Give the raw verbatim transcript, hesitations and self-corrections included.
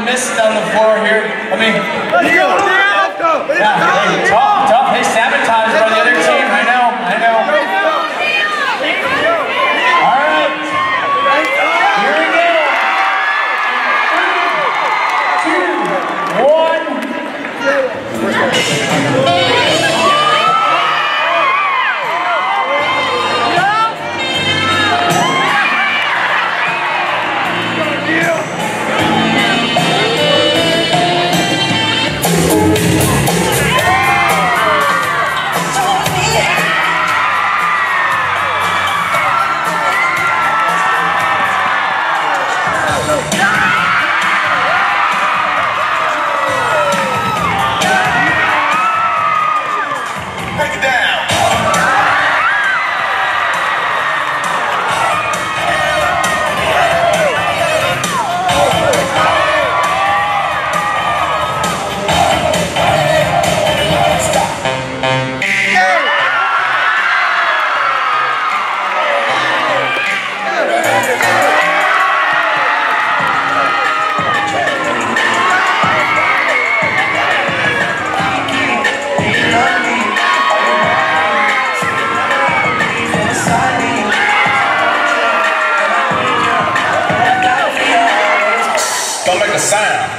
missed on the floor here. I mean, let's go, let's go. Yeah, hey, tough, tough. Hey, sabotage by the other team. I know, I know. All right, here we go. Three, two, one. Don't make a sound.